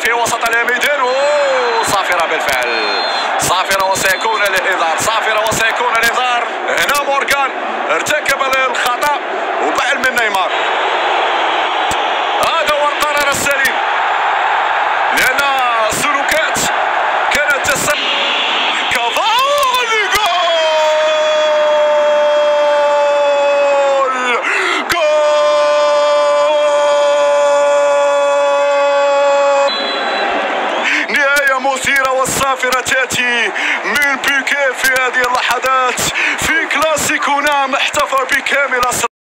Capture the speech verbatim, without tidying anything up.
في وسط الميدان. صافرة بالفعل، صافرة وسيكون الانذار، صافرة وسيكون الانذار. هنا مورغان ارتكب الخطأ وبعل من نيمار. هذا هو القرار السليم لأن السلوكات كانت تسبب كافاني. جول جول نهاية مثيرة والصافرة تأتي من بيكي في هذه اللحظات في كلاسيكو. نعم احتفل بكامل